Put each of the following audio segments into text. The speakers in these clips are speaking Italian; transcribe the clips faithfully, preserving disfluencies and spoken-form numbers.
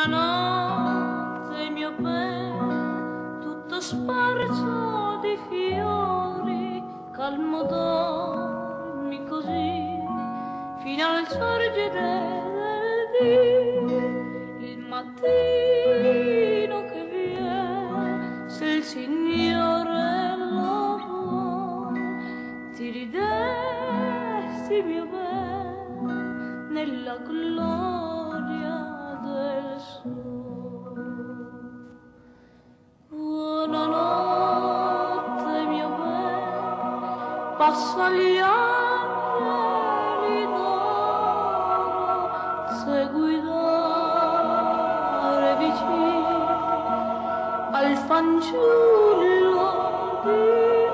Una notte mio bel, tutto sparso di fiori, calmo dormi così, fino al sorgere del dì, il mattino che viene, se il Signore lo vuol, ti ridesti mio bel, nella gloria del sole. Buonanotte mio bel, passa gli angeli d'oro, se guidare vicino al fanciullo di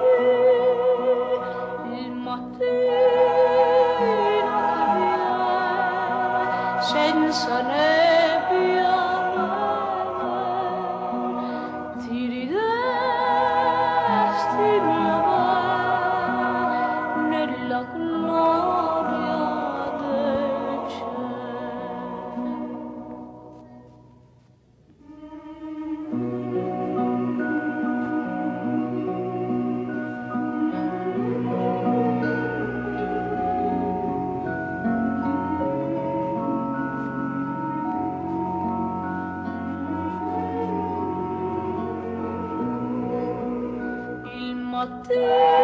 il mattino che viene senza nebbia. Ti ridesti mio bel, nella gloria del cielo. Il mattino